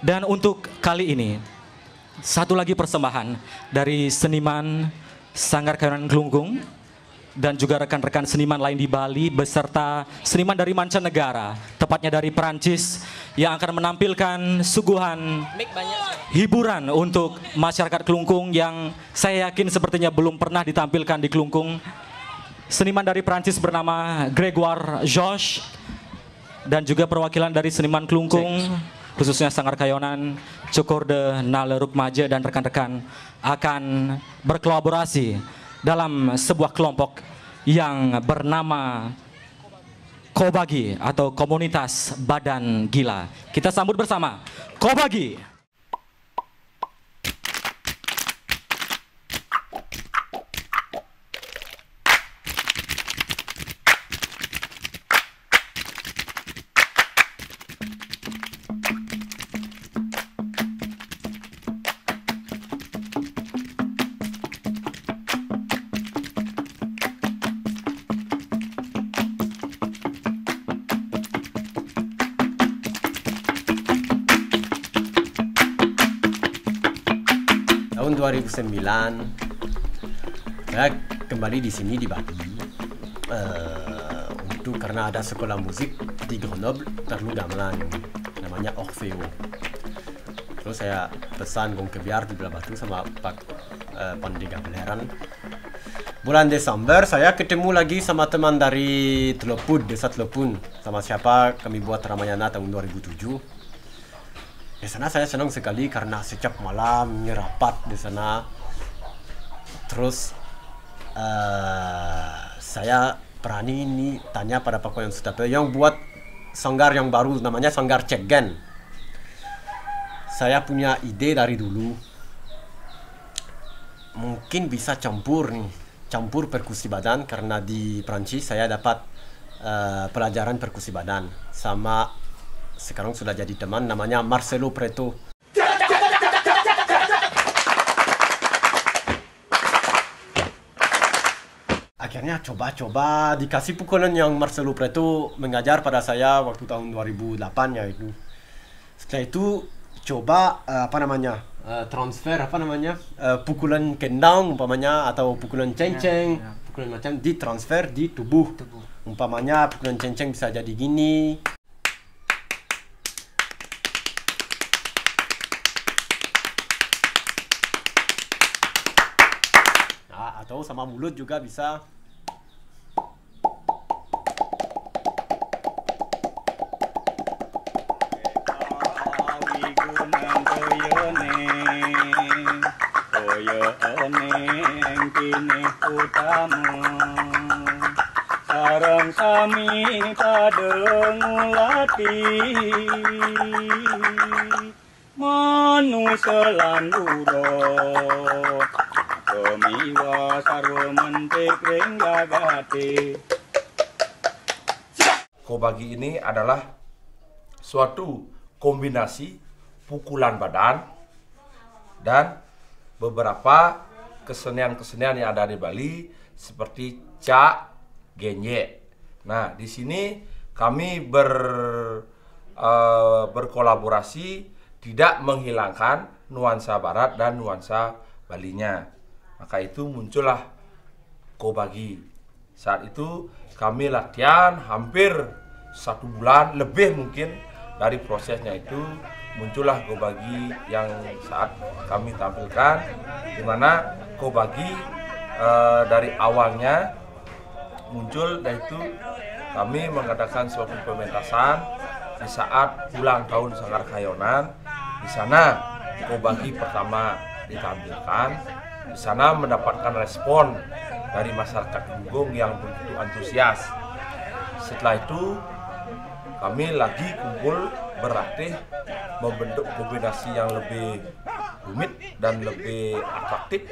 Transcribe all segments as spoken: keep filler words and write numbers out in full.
Dan untuk kali ini, satu lagi persembahan dari seniman Sanggar Kayonan Kelungkung dan juga rekan-rekan seniman lain di Bali beserta seniman dari mancanegara, tepatnya dari Perancis yang akan menampilkan suguhan hiburan untuk masyarakat Kelungkung yang saya yakin sepertinya belum pernah ditampilkan di Kelungkung. Seniman dari Perancis bernama Grégoire Gensse dan juga perwakilan dari seniman Kelungkung khususnya Sanggar Kayonan, Cukur de Nale Rukmaja dan rekan-rekan akan berkolaborasi dalam sebuah kelompok yang bernama KoBaGi atau Komunitas Badan Gila. Kita sambut bersama KoBaGi. Tahun dua ribu sembilan saya kembali di sini di Bali uh, untuk karena ada sekolah musik di Grenoble perlu gamelan namanya Orchestra. Terus saya pesan gong kebiar di Belah Batu sama Pak uh, Pandai Gamelan. Bulan Desember saya ketemu lagi sama teman dari Telopun, Desa Telopun. Sama siapa kami buat Ramayana tahun dua ribu tujuh. Di sana saya senang sekali karena setiap malam rapat di sana. Terus uh, saya berani ini tanya pada Pak I Wayan Sutapa yang buat sanggar yang baru namanya sanggar Cegen. Saya punya ide dari dulu. Mungkin bisa campur nih, campur perkusi badan karena di Prancis saya dapat uh, pelajaran perkusi badan sama sekarang sudah jadi teman namanya Marcelo Preto. Akhirnya coba-coba dikasih pukulan yang Marcelo Preto mengajar pada saya waktu tahun dua ribu delapan ya itu. Setelah itu coba uh, apa namanya uh, transfer apa namanya uh, pukulan kendang umpamanya atau pukulan ceng-ceng, ya, ya. Pukulan macam ditransfer di tubuh. tubuh. Umpamanya pukulan ceng-ceng bisa jadi gini. Atau sama mulut juga bisa. Sarang kami padengulati manusia landuro Kemiwa sarwa mentik renggagati. KoBaGi ini adalah suatu kombinasi pukulan badan dan beberapa kesenian-kesenian yang ada di Bali seperti cak, genye. Nah, di sini kami ber uh, berkolaborasi tidak menghilangkan nuansa barat dan nuansa Balinya. Maka itu muncullah KoBaGi. Saat itu kami latihan hampir satu bulan lebih mungkin dari prosesnya itu muncullah KoBaGi yang saat kami tampilkan, di mana KoBaGi e, dari awalnya muncul dan itu kami mengadakan suatu pementasan di saat ulang tahun Sanggar Kayonan. Di sana KoBaGi pertama ditampilkan. Di sana mendapatkan respon dari masyarakat Kelungkung yang begitu antusias. Setelah itu kami lagi kumpul berlatih membentuk kombinasi yang lebih rumit dan lebih atraktif.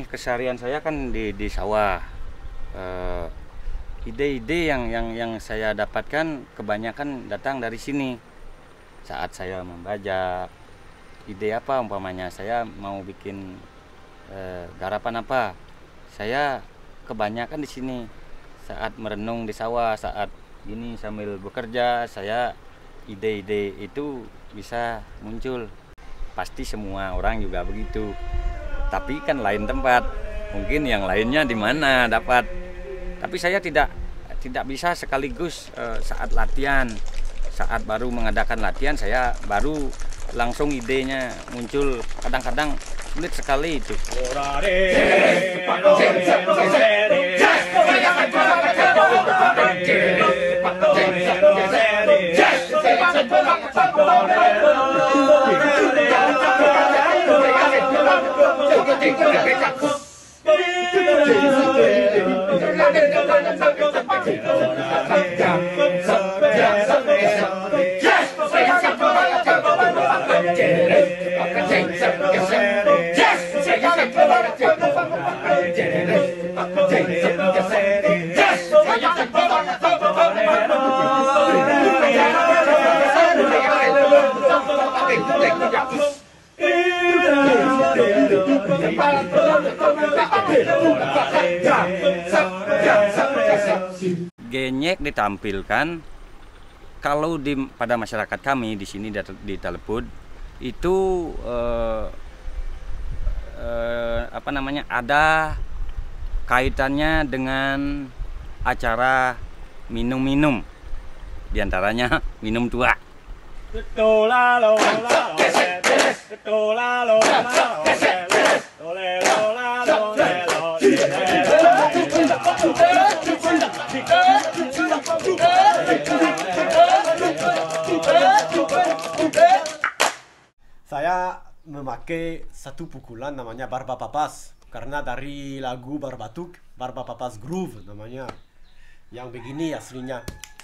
Keseharian saya kan di di sawah. Ide-ide uh, yang yang yang saya dapatkan kebanyakan datang dari sini. Saat saya membaca, ide apa umpamanya saya mau bikin uh, garapan apa, saya kebanyakan di sini. Saat merenung di sawah, saat ini sambil bekerja, saya ide-ide itu bisa muncul. Pasti semua orang juga begitu. Tapi kan lain tempat. Mungkin yang lainnya di mana dapat. Tapi saya tidak tidak bisa sekaligus uh, saat latihan. Saat baru mengadakan latihan saya baru langsung idenya muncul. Kadang-kadang sulit sekali itu. Genyek ditampilkan kalau di pada masyarakat kami di sini di Telepud itu eh, eh, apa namanya ada kaitannya dengan acara minum-minum, diantaranya minum tua. Saya memakai satu pukulan namanya barba papas karena dari lagu Barbatuk, barba papas groove namanya. Yang begini aslinya.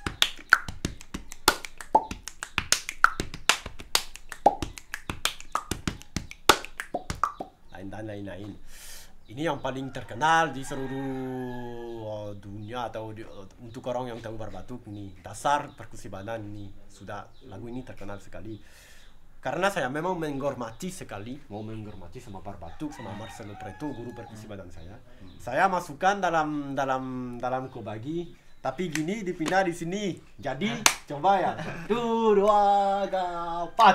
Lain dan lain-lain. Ini yang paling terkenal di seluruh dunia atau di, untuk orang yang tahu Barbatuk nih. Dasar perkusi badan nih. Sudah lagu ini terkenal sekali. Karena saya memang menghormati sekali, mau menghormati sama Barbatuk, sama Marcelo Preto, guru perkusi badan saya. Saya masukkan dalam dalam dalam KoBaGi, tapi gini dipindah di sini. Jadi coba ya, satu, dua, tiga, empat.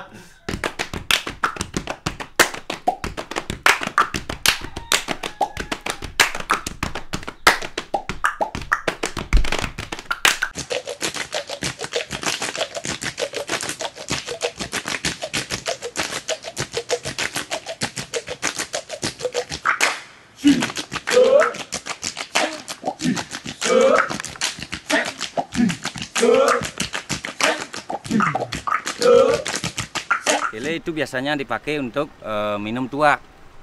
Kele itu biasanya dipakai untuk uh, minum tua.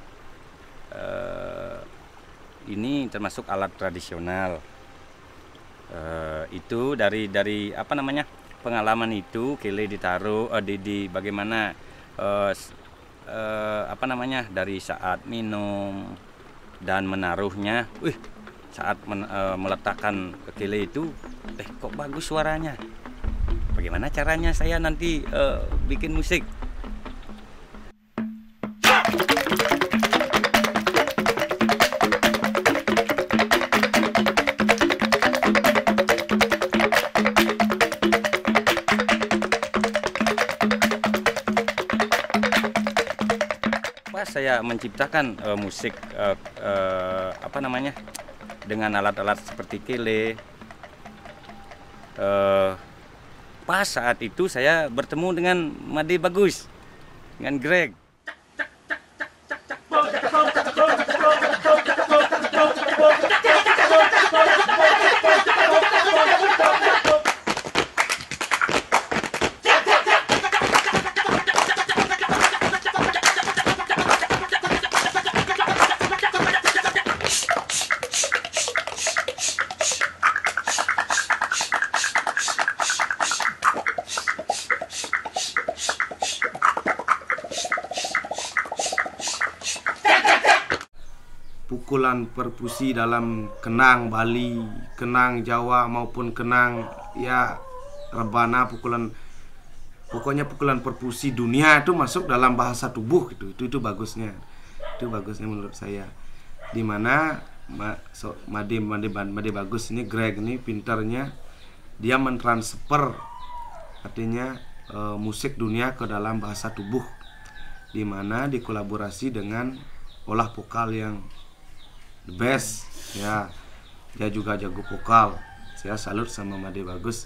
Uh, ini termasuk alat tradisional. Uh, itu dari dari apa namanya pengalaman itu kele ditaruh uh, di, di bagaimana uh, uh, apa namanya dari saat minum dan menaruhnya. Wih, saat men, uh, meletakkan kele itu, eh kok bagus suaranya. Bagaimana caranya saya nanti uh, bikin musik? Pas saya menciptakan uh, musik uh, uh, apa namanya dengan alat-alat seperti kele. Uh, Pas saat itu saya bertemu dengan Made Bagus, dengan Greg. pukulan perkusi dalam kenang Bali, kenang Jawa maupun kenang ya rebana, pukulan pokoknya pukulan perkusi dunia itu masuk dalam bahasa tubuh gitu. Itu itu bagusnya. Itu bagusnya menurut saya. Dimana Ma, so, Made, Made, Made bagus ini, Greg ini pintarnya dia mentransfer artinya e, musik dunia ke dalam bahasa tubuh, dimana dikolaborasi dengan olah vokal yang the best ya. Dia juga jago vokal. Saya salut sama Made bagus.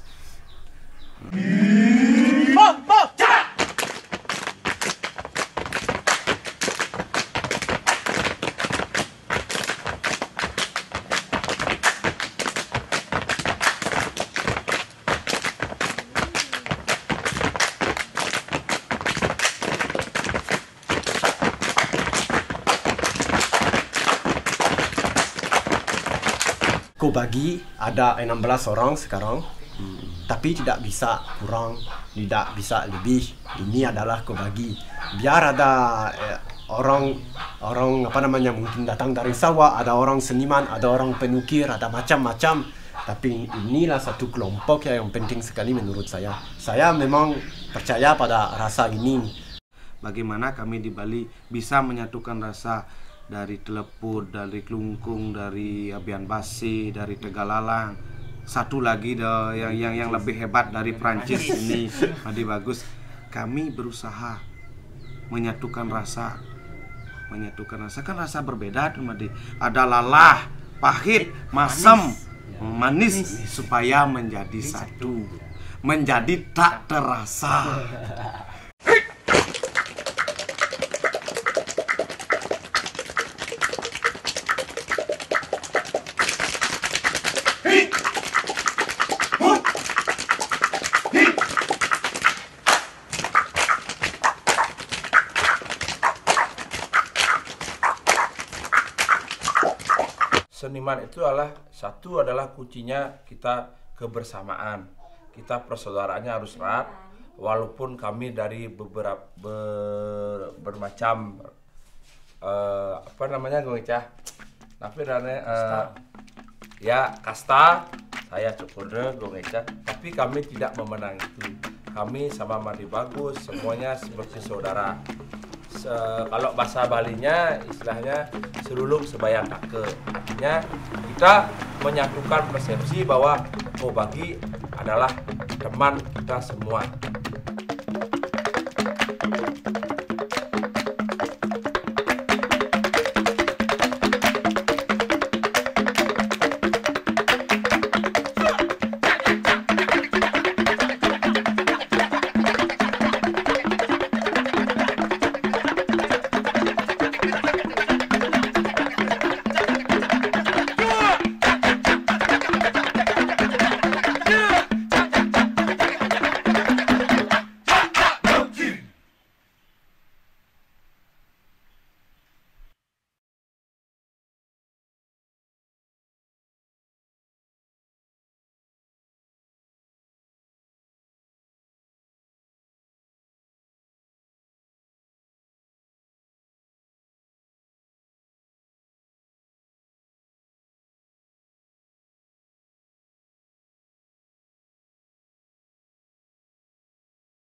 KoBaGi ada enam belas orang sekarang, hmm. tapi tidak bisa kurang, tidak bisa lebih. Ini adalah KoBaGi. Biar ada eh, orang orang apa namanya mungkin datang dari sawah, ada orang seniman, ada orang penukir, ada macam-macam. Tapi inilah satu kelompok yang penting sekali menurut saya. Saya memang percaya pada rasa ini. Bagaimana kami di Bali bisa menyatukan rasa dari Teleput, dari Klungkung, dari Abian Base, dari Tegalalang. Satu lagi dah, yang yang yang lebih hebat dari Prancis ini, Made bagus. Kami berusaha menyatukan rasa, menyatukan rasa kan rasa berbeda tuh Made. Ada lalah, pahit, masam, manis, supaya menjadi satu, menjadi tak terasa. Seniman itu adalah satu adalah kuncinya kita kebersamaan, kita persaudaraannya harus erat, walaupun kami dari beberapa ber, bermacam uh, apa namanya gue cah, tapi uh, ya kasta, saya cukurde gue cah, tapi kami tidak memenang itu. Kami sama Made bagus, semuanya seperti saudara. Se, kalau bahasa Balinya istilahnya serulung sebayang kake. Artinya kita menyatukan persepsi bahwa KoBaGi adalah teman kita semua.